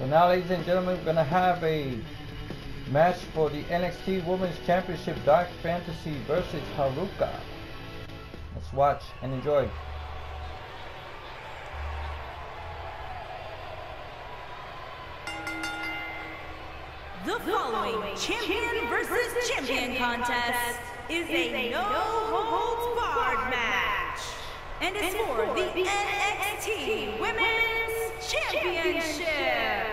So now, ladies and gentlemen, we're gonna have a match for the NXT Women's Championship Dark Fantasy versus Haruka. Let's watch and enjoy. The following champion versus champion contest is a no-holds-barred match, and it's for the NXT Women's Championship.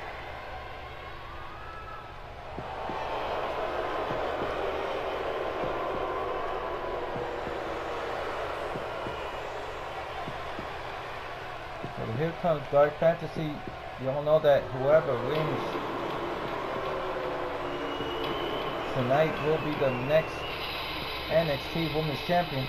So here comes Dark Fantasy. You all know that whoever wins tonight will be the next NXT Women's Champion.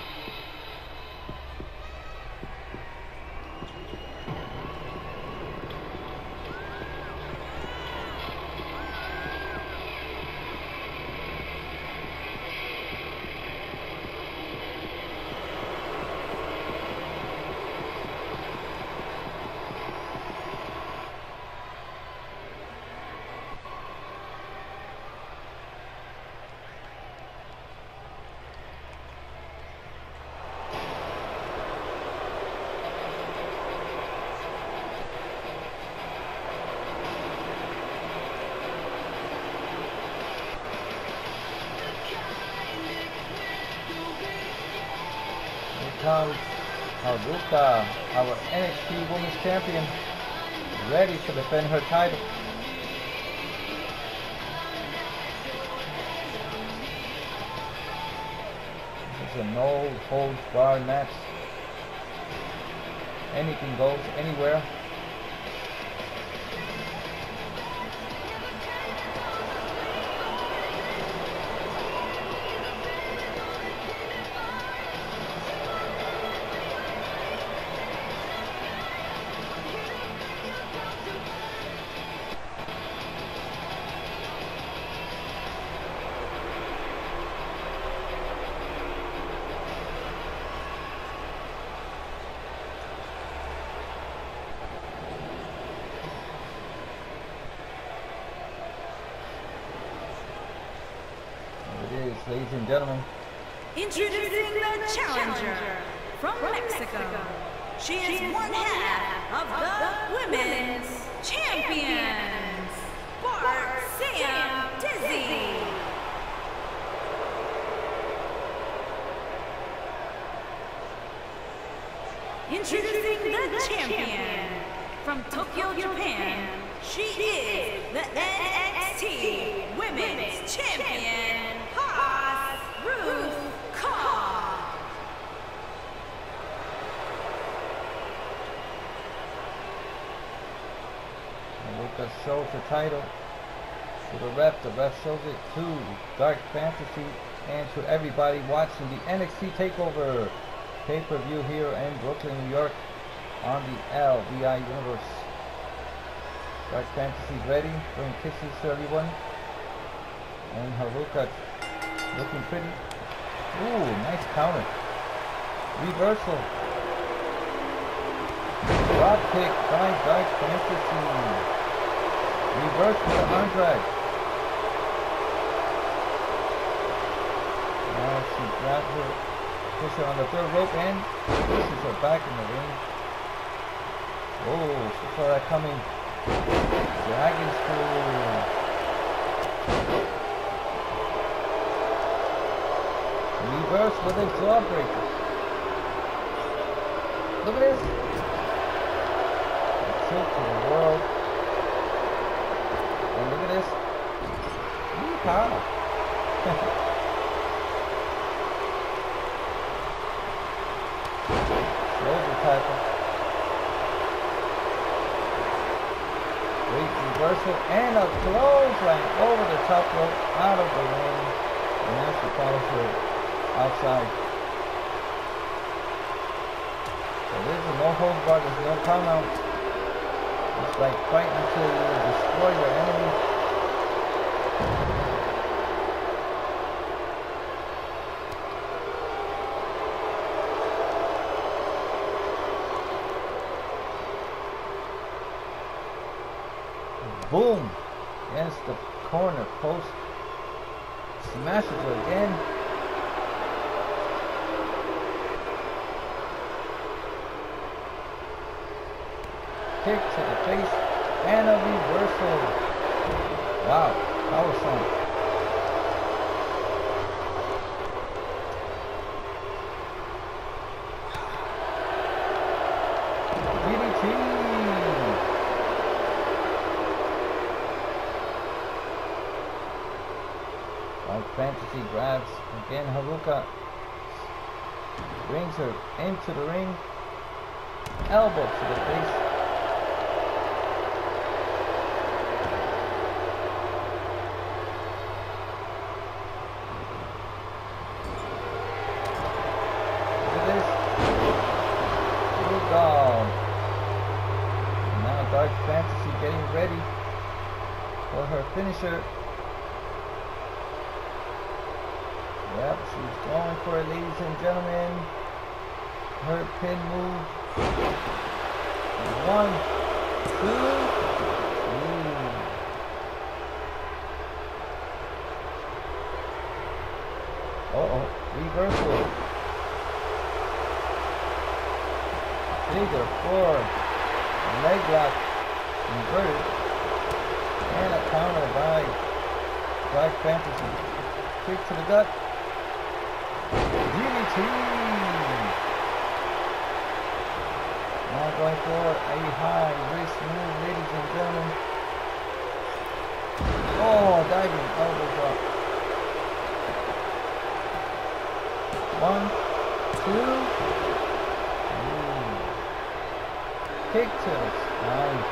Comes Haruka, our NXT Women's Champion, ready to defend her title. This is a no-holds-barred match. Anything goes, anywhere. Ladies and gentlemen, introducing the challenger from Mexico. She is one half of the Women's Champions, Bart Sam Dizzy. Introducing the champion from Tokyo, Japan. She is the NXT Women's Champion, Haruka. Haruka shows the title to the ref shows it to Dark Fantasy and to everybody watching the NXT TakeOver pay-per-view here in Brooklyn, New York on the LVI Universe. Dark Fantasy ready, throwing kisses to everyone. And Haruka looking pretty. Ooh, nice counter. Reversal. Drop kick by Dark Fantasy. Reverse with the arm drag. Now she grabs her, puts her on the third rope and pushes her back in the ring. Oh, she saw that coming. Dragon screw. Reverse with a jawbreaker. Look at this. A tilt to the world. And look at this. Yeehaw. Shoulder tackle. Great reversal and a clothesline over the top rope out of the ring. And now she follows her outside. So this is no holds barred, there's no count out. It's like fight until you destroy your enemy. Boom! Against the corner post. Smashes her again. Kick to the face and a reversal. Wow, power slam. DDT. Fantasy grabs again. Haruka brings her into the ring. Elbow to the face. Look at this. Good dog. Now Dark Fantasy getting ready for her finisher. Yep, she's going for it, ladies and gentlemen. Her pin move. 1, 2, 3. Uh-oh, reversal. Figure 4. Leg lock. Inverted. And a counter by Dark Fantasy. Kick to the gut. DDT. Now going for a high wrist move, ladies and gentlemen. Oh, diving elbow drop. 1, 2. Kick to the spine.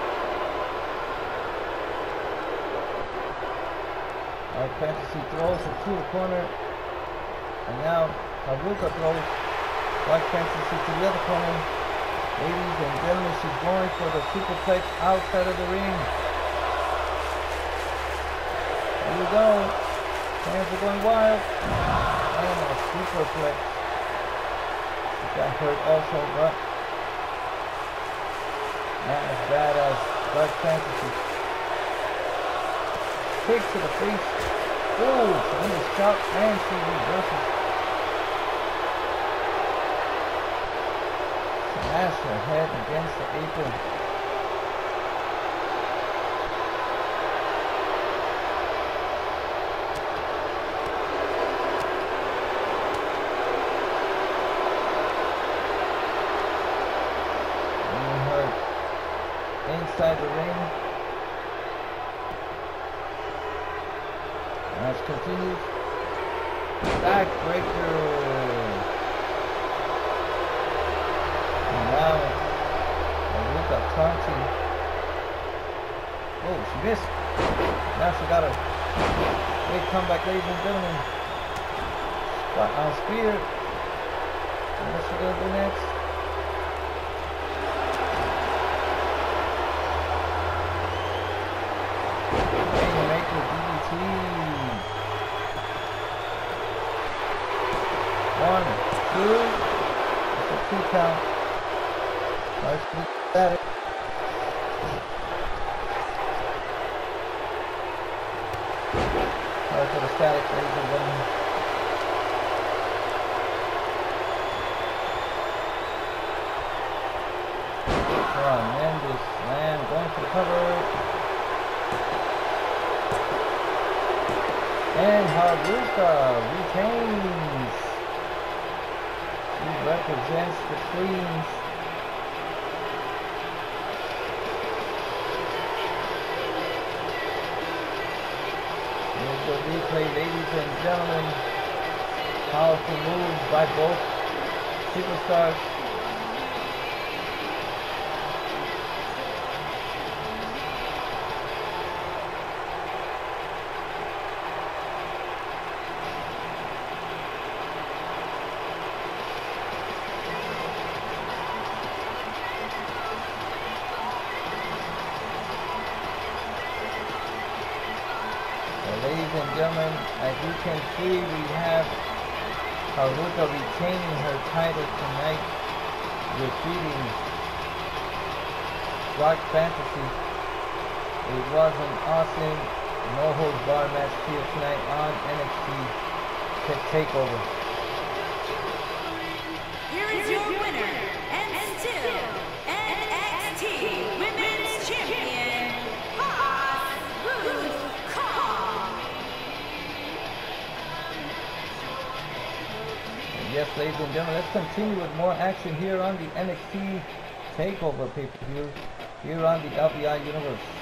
Our Fantasy throws it to the corner. And now Haruka throws Dark Fantasy to the other corner. Ladies and gentlemen, she's going for the superplex outside of the ring. Here we go. Fans are going wild. And a superplex. She got hurt also, but not as bad as Dark Fantasy. Kick to the face. Oh, tremendous shot, and she reverses. Smash her head against the apron. Bringing her inside the ring. Match continues. Backbreaker. Now, Haruka taunting. Oh, she missed. Now she got a big comeback, ladies and gentlemen. Spot on spear. What's she gonna do next? Rainmaker DDT. 1, 2. It's a 2 count. Nice static. Alright, for the static, ladies and gentlemen. Tremendous slam, going for the cover. And Haruka retains. She represents the Queens. Here's the replay, ladies and gentlemen. Powerful moves by both superstars. Ladies and gentlemen, as you can see, we have Haruka retaining her title tonight, defeating Dark Fantasy. It was an awesome no holds bar match here tonight on NXT TakeOver. Here is your winner, and still NXT Women's Champion, Haruka. Yes, ladies and gentlemen, let's continue with more action here on the NXT TakeOver pay-per-view here on the LBI Universe.